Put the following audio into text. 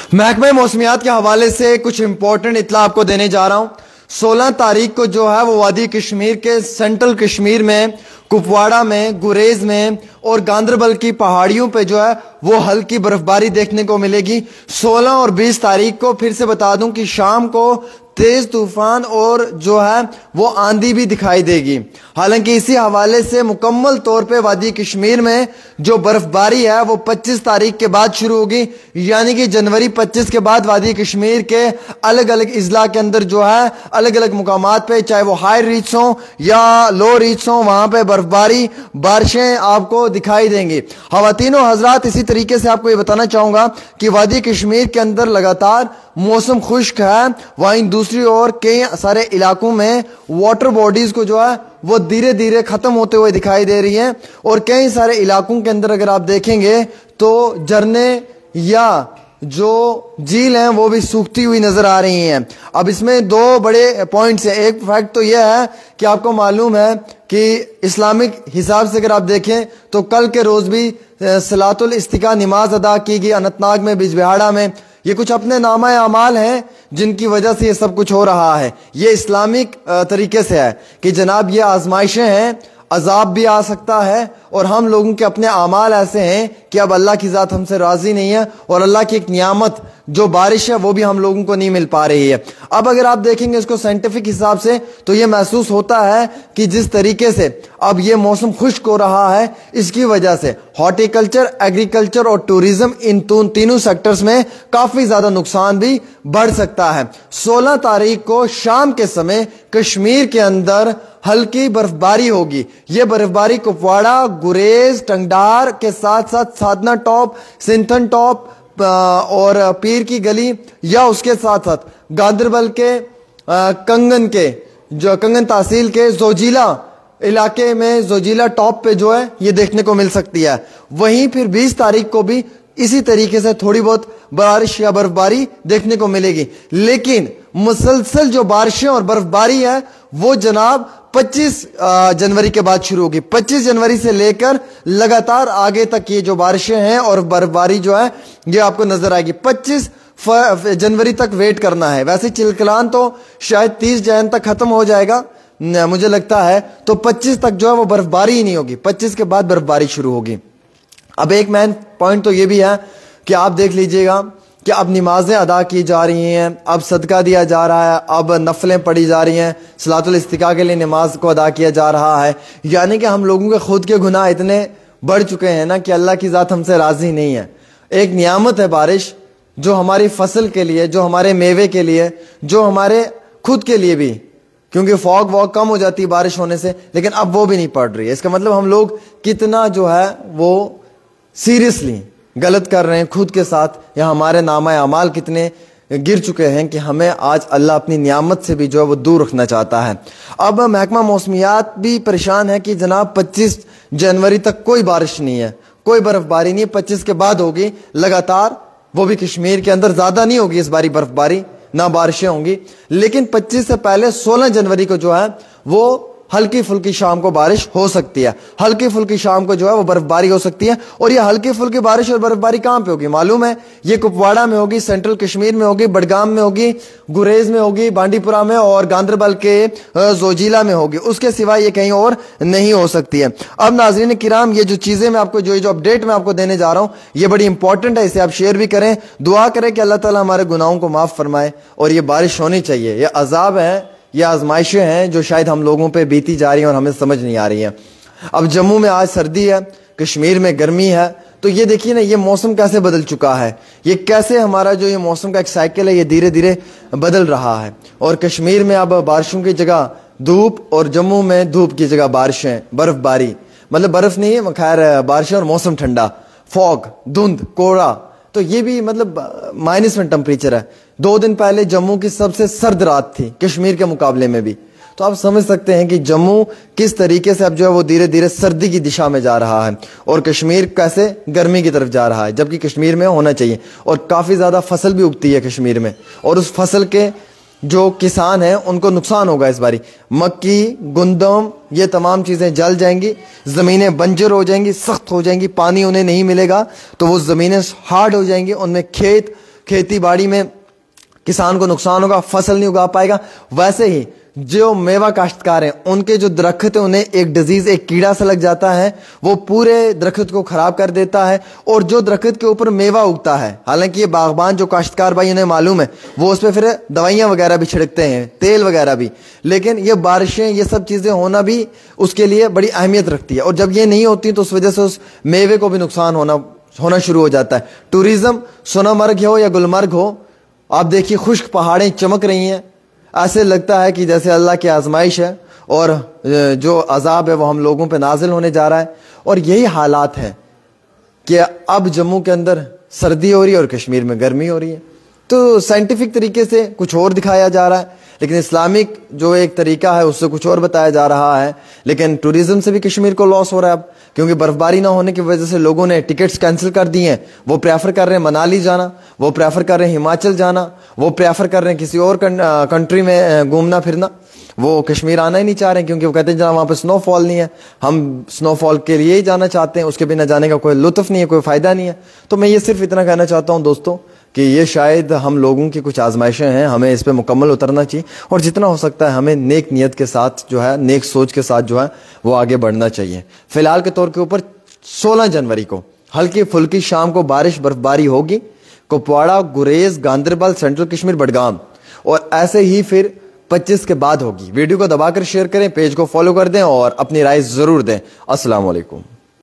محکمہ موسمیات کے حوالے سے کچھ امپورٹنٹ اطلاع آپ کو دینے جا رہا ہوں۔ 16 تاریخ کو جو ہے وہ وادی کشمیر کے سینٹرل کشمیر میں، کپواڑہ میں، گریز میں اور گاندربل کی پہاڑیوں پہ جو ہے وہ ہلکی برف باری دیکھنے کو ملے گی۔ 16 اور 20 تاریخ کو پھر سے بتا دوں کہ شام کو تیز طوفان اور جو ہے وہ آندھی بھی دکھائی دے گی۔ حالانکہ اسی حوالے سے مکمل طور پہ وادی کشمیر میں جو برف باری ہے وہ 25 تاریخ کے بعد شروع ہوگی، یعنی کہ جنوری 25 کے بعد وادی کشمیر کے الگ الگ اضلاع کے اندر جو ہے الگ الگ مقامات پہ، چاہے وہ ہائی ریچز ہوں یا لو ریچز ہوں، وہاں پہ برف باری بارشیں آپ کو دکھائی دیں گی۔ خواتین و حضرات، اسی طریقے سے آپ کو یہ بتانا چاہوں گا کہ وادی کشمیر کے اندر لگاتار موسم خشک ہے، وہیں دوسری اور کئی سارے علاقوں میں واٹر باڈیز کو جو ہے وہ دھیرے دھیرے ختم ہوتے ہوئے دکھائی دے رہی ہیں، اور کئی سارے علاقوں کے اندر اگر آپ دیکھیں گے تو جھرنے یا جو جھیل ہیں وہ بھی سوکھتی ہوئی نظر آ رہی ہیں۔ اب اس میں دو بڑے پوائنٹس ہیں۔ ایک فیکٹ تو یہ ہے کہ آپ کو معلوم ہے کہ اسلامک حساب سے اگر آپ دیکھیں تو کل کے روز بھی صلاۃ الاستسقاء نماز ادا کی گئی اننت ناگ میں، بج بہاڑا میں۔ یہ کچھ اپنے نامہ اعمال ہیں جن کی وجہ سے یہ سب کچھ ہو رہا ہے۔ یہ اسلامک طریقے سے ہے کہ جناب یہ آزمائشیں ہیں، عذاب بھی آ سکتا ہے، اور ہم لوگوں کے اپنے اعمال ایسے ہیں کہ اب اللہ کی ذات ہم سے راضی نہیں ہے، اور اللہ کی ایک نعمت جو بارش ہے وہ بھی ہم لوگوں کو نہیں مل پا رہی ہے۔ اب اگر آپ دیکھیں گے اس کو سائنٹیفک حساب سے تو یہ محسوس ہوتا ہے کہ جس طریقے سے اب یہ موسم خشک ہو رہا ہے، اس کی وجہ سے ہارٹیکلچر، ایگریکلچر اور ٹوریزم، ان تینوں سیکٹرز میں کافی زیادہ نقصان بھی بڑھ سکتا ہے۔ 16 تاریخ کو شام کے سمے کشمیر کے اندر ہلکی برف باری ہوگی۔ یہ برف باری کپواڑہ، گریز، ٹنگڈار کے ساتھ ساتھ سادنا ٹاپ، سنتھن ٹاپ اور پیر کی گلی، یا اس کے ساتھ ساتھ گاندربل کے کنگن تحصیل کے زوجیلا علاقے میں، زوجیلا ٹاپ پہ جو ہے یہ دیکھنے کو مل سکتی ہے۔ وہیں پھر 20 تاریخ کو بھی اسی طریقے سے تھوڑی بہت بارش یا برف باری دیکھنے کو ملے گی، لیکن مسلسل جو بارشیں اور برف باری ہے وہ جناب 25 جنوری کے بعد شروع ہوگی۔ 25 جنوری سے لے کر لگاتار آگے تک یہ جو بارشیں ہیں اور برف باری جو ہے یہ آپ کو نظر آئے گی۔ 25 جنوری تک ویٹ کرنا ہے۔ ویسے چلکلان تو شاید 30 جن تک ختم ہو جائے گا مجھے لگتا ہے، تو 25 تک جو ہے وہ برف باری ہی نہیں ہوگی، 25 کے بعد برف باری شروع ہوگی۔ اب ایک مین پوائنٹ تو یہ بھی ہے کہ آپ دیکھ لیجئے گا کہ اب نمازیں ادا کی جا رہی ہیں، اب صدقہ دیا جا رہا ہے، اب نفلیں پڑھی جا رہی ہیں، صلاۃ الاستسقاء کے لیے نماز کو ادا کیا جا رہا ہے، یعنی کہ ہم لوگوں کے خود کے گناہ اتنے بڑھ چکے ہیں نا کہ اللہ کی ذات ہم سے راضی نہیں ہے۔ ایک نعمت ہے بارش، جو ہماری فصل کے لیے، جو ہمارے میوے کے لیے، جو ہمارے خود کے لیے بھی، کیونکہ فاگ واگ کم ہو جاتی ہے بارش ہونے سے، لیکن اب وہ بھی نہیں پڑ رہی ہے۔ اس کا مطلب ہم لوگ کتنا جو ہے وہ سیریسلی غلط کر رہے ہیں خود کے ساتھ، یا ہمارے نامہ اعمال کتنے گر چکے ہیں کہ ہمیں آج اللہ اپنی نعمت سے بھی جو ہے وہ دور رکھنا چاہتا ہے۔ اب محکمہ موسمیات بھی پریشان ہے کہ جناب 25 جنوری تک کوئی بارش نہیں ہے، کوئی برف باری نہیں ہے، 25 کے بعد ہوگی لگاتار، وہ بھی کشمیر کے اندر زیادہ نہیں ہوگی اس باری برف باری، نہ بارشیں ہوں گی، لیکن 25 سے پہلے 16 جنوری کو جو ہے وہ ہلکی پھلکی شام کو بارش ہو سکتی ہے۔ ہلکی پھلکی شام کو جو ہے وہ برف باری ہو سکتی ہے، اور یہ ہلکی پھلکی بارش اور برف باری کہاں پہ ہوگی معلوم ہے؟ یہ کپواڑہ میں ہوگی، سینٹرل کشمیر میں ہوگی، بڈگام میں ہوگی، گریز میں ہوگی، بانڈی پورہ میں، اور گاندربل کے زوجیلا میں ہوگی۔ اس کے سوا یہ کہیں اور نہیں ہو سکتی ہے۔ اب ناظرین کرام، یہ جو چیزیں میں آپ کو جو اپڈیٹ میں آپ کو دینے جا رہا ہوں یہ بڑی امپورٹنٹ ہے، اسے آپ شیئر بھی کریں، دعا کریں کہ اللہ تعالیٰ ہمارے گناہوں کو معاف فرمائے، اور یہ بارش ہونی چاہیے۔ یہ عذاب ہے، یہ آزمائشیں ہیں جو شاید ہم لوگوں پہ بیتی جا رہی ہیں اور ہمیں سمجھ نہیں آ رہی ہیں۔ اب جموں میں آج سردی ہے، کشمیر میں گرمی ہے، تو یہ دیکھیے نا یہ موسم کیسے بدل چکا ہے، یہ کیسے ہمارا جو یہ موسم کا ایک سائیکل ہے یہ دھیرے دھیرے بدل رہا ہے، اور کشمیر میں اب بارشوں کی جگہ دھوپ، اور جموں میں دھوپ کی جگہ بارشیں، برف باری، مطلب برف نہیں ہے خیر، بارشیں اور موسم ٹھنڈا، فوگ، دھند، کوڑا، تو یہ بھی مطلب مائنس میں ٹمپریچر ہے۔ 2 دن پہلے جموں کی سب سے سرد رات تھی کشمیر کے مقابلے میں بھی، تو آپ سمجھ سکتے ہیں کہ جموں کس طریقے سے اب جو ہے وہ دھیرے دھیرے سردی کی دشا میں جا رہا ہے، اور کشمیر کیسے گرمی کی طرف جا رہا ہے، جبکہ کشمیر میں ہونا چاہیے، اور کافی زیادہ فصل بھی اگتی ہے کشمیر میں، اور اس فصل کے جو کسان ہیں ان کو نقصان ہوگا اس باری۔ مکی، گندم، یہ تمام چیزیں جل جائیں گی، زمینیں بنجر ہو جائیں گی، سخت ہو جائیں گی، پانی انہیں نہیں ملے گا تو وہ زمینیں ہارڈ ہو جائیں گی، ان میں کھیت کھیتی باڑی میں کسان کو نقصان ہوگا, فصل نہیں اگا پائے گا. ویسے ہی جو میوہ کاشتکار ہیں ان کے جو درخت ہیں انہیں ایک ڈیزیز, ایک کیڑا سا لگ جاتا ہے, وہ پورے درخت کو خراب کر دیتا ہے. اور جو درخت کے اوپر میوہ اگتا ہے, حالانکہ یہ باغبان جو کاشتکار بھائی انہیں معلوم ہے, وہ اس پہ پھر دوائیاں وغیرہ بھی چھڑکتے ہیں, تیل وغیرہ بھی, لیکن یہ بارشیں یہ سب چیزیں ہونا بھی اس کے لیے بڑی اہمیت رکھتی ہے. اور جب یہ نہیں ہوتی تو اس وجہ سے اس میوے کو بھی نقصان ہونا شروع ہو جاتا ہے. ٹوریزم سونامرگ ہو یا گلمرگ ہو, آپ دیکھیے خشک پہاڑیں چمک رہی ہیں, ایسے لگتا ہے کہ جیسے اللہ کی آزمائش ہے اور جو عذاب ہے وہ ہم لوگوں پہ نازل ہونے جا رہا ہے. اور یہی حالات ہیں کہ اب جموں کے اندر سردی ہو رہی ہے اور کشمیر میں گرمی ہو رہی ہے. تو سائنٹیفک طریقے سے کچھ اور دکھایا جا رہا ہے, لیکن اسلامک جو ایک طریقہ ہے اس سے کچھ اور بتایا جا رہا ہے. لیکن ٹوریزم سے بھی کشمیر کو لاس ہو رہا ہے اب, کیونکہ برف باری نہ ہونے کی وجہ سے لوگوں نے ٹکٹس کینسل کر دی ہیں. وہ پریفر کر رہے ہیں منالی جانا, وہ پریفر کر رہے ہیں ہماچل جانا, وہ پریفر کر رہے ہیں کسی اور کنٹری میں گھومنا پھرنا. وہ کشمیر آنا ہی نہیں چاہ رہے ہیں کیونکہ وہ کہتے ہیں جہاں وہاں پہ سنو فال نہیں ہے, ہم سنو فال کے لیے ہی جانا چاہتے ہیں, اس کے بنا جانے کا کوئی لطف نہیں ہے, کوئی فائدہ نہیں ہے. تو میں یہ صرف اتنا کہنا چاہتا ہوں دوستوں کہ یہ شاید ہم لوگوں کی کچھ آزمائشیں ہیں, ہمیں اس پہ مکمل اترنا چاہیے اور جتنا ہو سکتا ہے ہمیں نیک نیت کے ساتھ جو ہے, نیک سوچ کے ساتھ جو ہے وہ آگے بڑھنا چاہیے. فی الحال کے طور کے اوپر 16 جنوری کو ہلکی پھلکی شام کو بارش برف باری ہوگی کپواڑہ, گریز, گاندربل, سینٹرل کشمیر, بڈگام, اور ایسے ہی پھر 25 کے بعد ہوگی. ویڈیو کو دبا کر شیئر کریں, پیج کو فالو کر دیں اور اپنی رائے ضرور دیں. السلام علیکم.